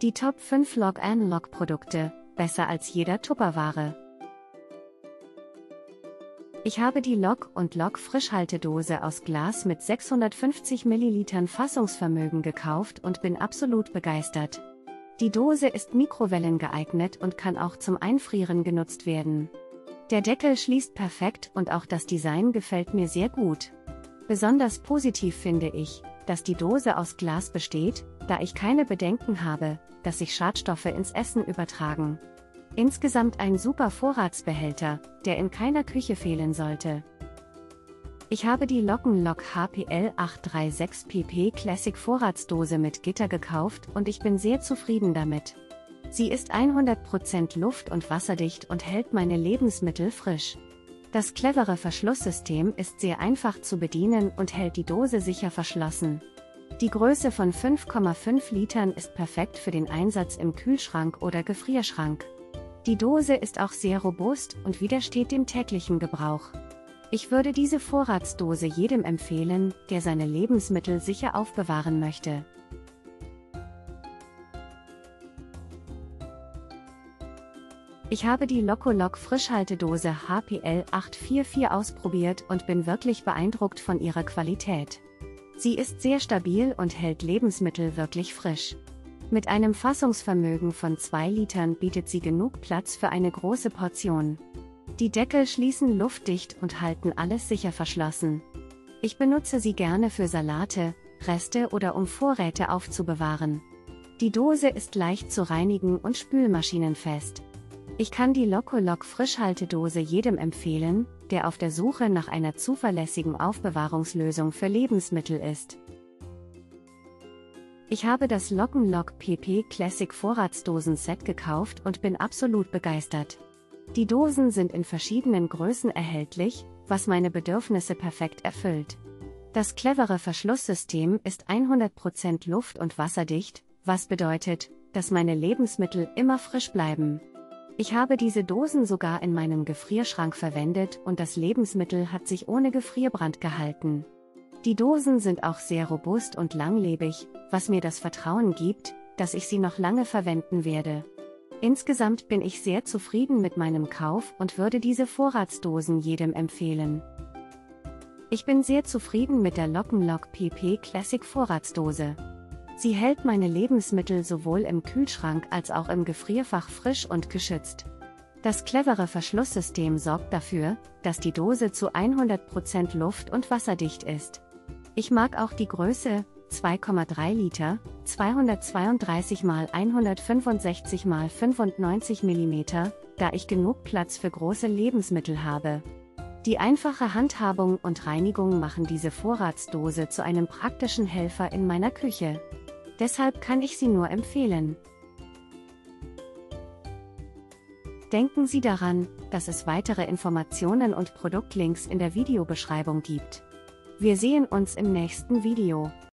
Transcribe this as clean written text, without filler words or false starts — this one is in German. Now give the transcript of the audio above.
Die Top 5 Lok&Lok-Produkte, besser als jeder Tupperware. Ich habe die Lok&Lok Frischhaltedose aus Glas mit 650 ml Fassungsvermögen gekauft und bin absolut begeistert. Die Dose ist mikrowellengeeignet und kann auch zum Einfrieren genutzt werden. Der Deckel schließt perfekt und auch das Design gefällt mir sehr gut. Besonders positiv finde ich, dass die Dose aus Glas besteht, da ich keine Bedenken habe, dass sich Schadstoffe ins Essen übertragen. Insgesamt ein super Vorratsbehälter, der in keiner Küche fehlen sollte. Ich habe die Lok&Lok HPL 836 pp Classic Vorratsdose mit Gitter gekauft und ich bin sehr zufrieden damit. Sie ist 100% luft- und wasserdicht und hält meine Lebensmittel frisch. Das clevere Verschlusssystem ist sehr einfach zu bedienen und hält die Dose sicher verschlossen. Die Größe von 5,5 Litern ist perfekt für den Einsatz im Kühlschrank oder Gefrierschrank. Die Dose ist auch sehr robust und widersteht dem täglichen Gebrauch. Ich würde diese Vorratsdose jedem empfehlen, der seine Lebensmittel sicher aufbewahren möchte. Ich habe die Lok&Lok Frischhaltedose HPL 844 ausprobiert und bin wirklich beeindruckt von ihrer Qualität. Sie ist sehr stabil und hält Lebensmittel wirklich frisch. Mit einem Fassungsvermögen von 2 Litern bietet sie genug Platz für eine große Portion. Die Deckel schließen luftdicht und halten alles sicher verschlossen. Ich benutze sie gerne für Salate, Reste oder um Vorräte aufzubewahren. Die Dose ist leicht zu reinigen und spülmaschinenfest. Ich kann die Lok&Lok Frischhaltedose jedem empfehlen, der auf der Suche nach einer zuverlässigen Aufbewahrungslösung für Lebensmittel ist. Ich habe das Lok&Lok PP Classic Vorratsdosen-Set gekauft und bin absolut begeistert. Die Dosen sind in verschiedenen Größen erhältlich, was meine Bedürfnisse perfekt erfüllt. Das clevere Verschlusssystem ist 100% luft- und wasserdicht, was bedeutet, dass meine Lebensmittel immer frisch bleiben. Ich habe diese Dosen sogar in meinem Gefrierschrank verwendet und das Lebensmittel hat sich ohne Gefrierbrand gehalten. Die Dosen sind auch sehr robust und langlebig, was mir das Vertrauen gibt, dass ich sie noch lange verwenden werde. Insgesamt bin ich sehr zufrieden mit meinem Kauf und würde diese Vorratsdosen jedem empfehlen. Ich bin sehr zufrieden mit der Lok&Lok PP Classic Vorratsdose. Sie hält meine Lebensmittel sowohl im Kühlschrank als auch im Gefrierfach frisch und geschützt. Das clevere Verschlusssystem sorgt dafür, dass die Dose zu 100% luft- und wasserdicht ist. Ich mag auch die Größe, 2,3 Liter, 232 x 165 x 95 mm, da ich genug Platz für große Lebensmittel habe. Die einfache Handhabung und Reinigung machen diese Vorratsdose zu einem praktischen Helfer in meiner Küche. Deshalb kann ich sie nur empfehlen. Denken Sie daran, dass es weitere Informationen und Produktlinks in der Videobeschreibung gibt. Wir sehen uns im nächsten Video.